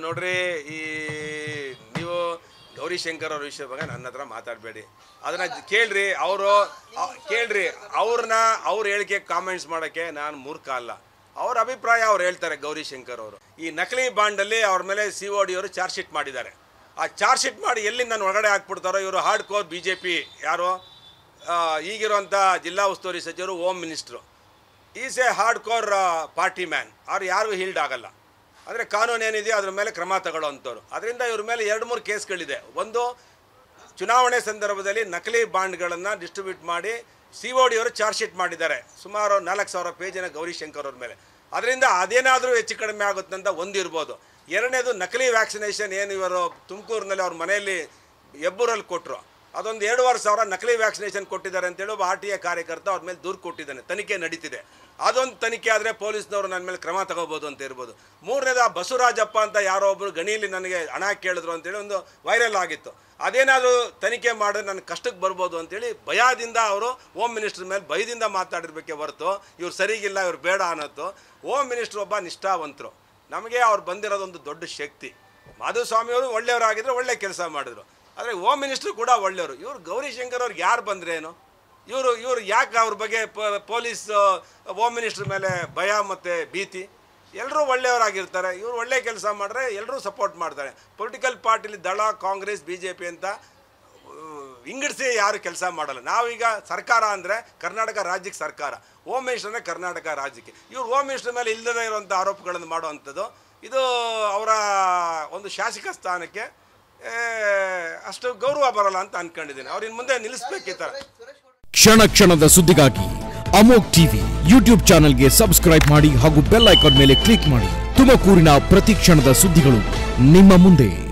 ನೋಡ್ರಿ ಈ ನೀವು ಗೌರಿಶಂಕರ್ ಅವ್ರ ವಿಷಯ ಬಗ್ಗೆ ನನ್ನ ಹತ್ರ ಮಾತಾಡಬೇಡಿ, ಅದನ್ನ ಕೇಳ್ರಿ. ಅವ್ರ ಹೇಳಿಕೆ ಕಾಮೆಂಟ್ಸ್ ಮಾಡೋಕ್ಕೆ ನಾನು ಮೂರ್ಖ ಅಲ್ಲ. ಅವ್ರ ಅಭಿಪ್ರಾಯ ಅವ್ರು ಹೇಳ್ತಾರೆ. ಗೌರಿಶಂಕರ್ ಅವರು ಈ ನಕಲಿ ಬಾಂಡಲ್ಲಿ ಅವ್ರ ಮೇಲೆ COD ಅವರು ಚಾರ್ಜ್ ಶೀಟ್ ಮಾಡಿದ್ದಾರೆ. ಆ ಚಾರ್ಜ್ ಶೀಟ್ ಮಾಡಿ ಎಲ್ಲಿಂದ ನಾನು ಹೊರಗಡೆ ಹಾಕ್ಬಿಡ್ತಾರೋ ಇವರು ಹಾರ್ಡ್ ಕೋರ್ BJP ಯಾರು ಈಗಿರುವಂಥ ಜಿಲ್ಲಾ ಉಸ್ತುವಾರಿ ಸಚಿವರು home minister is a hard core party man. ಅವ್ರು ಯಾರಿಗೂ ಹೀಲ್ಡ್ ಆಗಲ್ಲ. ಅಂದರೆ ಕಾನೂನು ಏನಿದೆಯೋ ಅದ್ರ ಮೇಲೆ ಕ್ರಮ ತಗೊಳ್ಳೋವಂಥವ್ರು. ಅದರಿಂದ ಇವ್ರ ಮೇಲೆ 2-3 ಕೇಸ್ಗಳಿದೆ. ಒಂದು, ಚುನಾವಣೆ ಸಂದರ್ಭದಲ್ಲಿ ನಕಲಿ ಬಾಂಡ್ಗಳನ್ನು ಡಿಸ್ಟ್ರಿಬ್ಯೂಟ್ ಮಾಡಿ COD ಅವರು ಚಾರ್ಜ್ ಶೀಟ್ ಮಾಡಿದ್ದಾರೆ ಸುಮಾರು 4,000 ಪೇಜಿನ ಗೌರಿಶಂಕರ್ ಅವ್ರ ಮೇಲೆ. ಅದರಿಂದ ಅದೇನಾದರೂ ಹೆಚ್ಚು ಕಡಿಮೆ ಆಗುತ್ತಂತ ಒಂದಿರ್ಬೋದು. ಎರಡನೇದು, ನಕಲಿ ವ್ಯಾಕ್ಸಿನೇಷನ್ ಏನು ಇವರು ತುಮಕೂರಿನಲ್ಲಿ ಅವ್ರ ಮನೆಯಲ್ಲಿ ಹೆಬ್ಬೂರಲ್ಲಿ ಕೊಟ್ಟರು, ಅದೊಂದು 2,500 ನಕಲಿ ವ್ಯಾಕ್ಸಿನೇಷನ್ ಕೊಟ್ಟಿದ್ದಾರೆ ಅಂತೇಳಿ ಒಬ್ಬ RTA ಕಾರ್ಯಕರ್ತ ಅವ್ರ ಮೇಲೆ ದೂರು ಕೊಟ್ಟಿದ್ದಾನೆ. ತನಿಖೆ ನಡೀತಿದೆ. ಅದೊಂದು ತನಿಖೆ ಆದರೆ ಪೊಲೀಸ್ನವರು ನನ್ನ ಮೇಲೆ ಕ್ರಮ ತಗೋಬೋದು ಅಂತ ಇರ್ಬೋದು. ಮೂರನೇದು, ಬಸವರಾಜಪ್ಪ ಅಂತ ಯಾರೋ ಒಬ್ಬರು ಗಣಿಯಲ್ಲಿ ನನಗೆ ಹಣ ಕೇಳಿದ್ರು ಅಂತೇಳಿ ಒಂದು ವೈರಲ್ ಆಗಿತ್ತು. ಅದೇನಾದರೂ ತನಿಖೆ ಮಾಡಿದ್ರೆ ನನ್ನ ಕಷ್ಟಕ್ಕೆ ಬರ್ಬೋದು ಅಂತೇಳಿ ಭಯದಿಂದ ಅವರು ಹೋಮ್ ಮಿನಿಸ್ಟ್ರ್ ಮೇಲೆ ಭಯದಿಂದ ಮಾತಾಡಿರ್ಬೇಕೆ ಹೊರತು ಇವ್ರು ಸರಿಗಿಲ್ಲ, ಇವ್ರು ಬೇಡ ಅನ್ನೋದು. ಹೋಮ್ ಮಿನಿಸ್ಟ್ರ್ ಒಬ್ಬ ನಿಷ್ಠಾವಂತರು. ನಮಗೆ ಅವ್ರು ಬಂದಿರೋದೊಂದು ದೊಡ್ಡ ಶಕ್ತಿ. ಮಾಧುಸ್ವಾಮಿಯವರು ಒಳ್ಳೆಯವರಾಗಿದ್ದರೆ ಒಳ್ಳೆ ಕೆಲಸ ಮಾಡಿದ್ರು. ಆದರೆ ಹೋಮ್ ಮಿನಿಸ್ಟ್ರು ಕೂಡ ಒಳ್ಳೆಯವರು. ಇವರು ಗೌರಿಶಂಕರ್ ಅವ್ರಿಗೆ ಯಾರು ಬಂದ್ರೇನು? ಇವರು ಯಾಕೆ ಅವ್ರ ಬಗ್ಗೆ ಪೊಲೀಸ್ ಹೋಮ್ ಮಿನಿಸ್ಟ್ರ್ ಮೇಲೆ ಭಯ ಮತ್ತು ಭೀತಿ? ಎಲ್ಲರೂ ಒಳ್ಳೆಯವರಾಗಿರ್ತಾರೆ. ಇವರು ಒಳ್ಳೆ ಕೆಲಸ ಮಾಡಿದ್ರೆ ಎಲ್ಲರೂ ಸಪೋರ್ಟ್ ಮಾಡ್ತಾರೆ. ಪೊಲಿಟಿಕಲ್ ಪಾರ್ಟಿಲಿ ದಳ, ಕಾಂಗ್ರೆಸ್, BJP ಅಂತ ಇಂಗಿಡಿಸಿ ಯಾರು ಕೆಲಸ ಮಾಡಲ್ಲ. ನಾವೀಗ ಸರ್ಕಾರ ಅಂದರೆ ಕರ್ನಾಟಕ ರಾಜ್ಯಕ್ಕೆ ಸರ್ಕಾರ, ಹೋಮ್ ಮಿನಿಸ್ಟರ್ ಅಂದರೆ ಕರ್ನಾಟಕ ರಾಜ್ಯಕ್ಕೆ. ಇವರು ಹೋಮ್ ಮಿನಿಸ್ಟರ್ ಮೇಲೆ ಇಲ್ಲದೇ ಇರುವಂಥ ಆರೋಪಗಳನ್ನು ಮಾಡುವಂಥದ್ದು ಇದು ಅವರ ಒಂದು ಶಾಸಕ ಸ್ಥಾನಕ್ಕೆ ಅಷ್ಟು ಗೌರವ ಬರಲ್ಲ ಅಂತ ಅನ್ಕೊಂಡಿದ್ದೀನಿ. ಅವ್ರ ಇನ್ನು ಮುಂದೆ ನಿಲ್ಲಿಸ್ಬೇಕಿತ್ತ. ಕ್ಷಣ ಕ್ಷಣದ ಸುದ್ದಿಗಾಗಿ ಅಮೋಕ್ ಟಿವಿ ಯೂಟ್ಯೂಬ್ ಚಾನೆಲ್ಗೆ ಸಬ್ಸ್ಕ್ರೈಬ್ ಮಾಡಿ ಹಾಗೂ ಬೆಲ್ ಐಕಾನ್ ಮೇಲೆ ಕ್ಲಿಕ್ ಮಾಡಿ. ತುಮಕೂರಿನ ಪ್ರತಿ ಕ್ಷಣದ ಸುದ್ದಿಗಳು ನಿಮ್ಮ ಮುಂದೆ.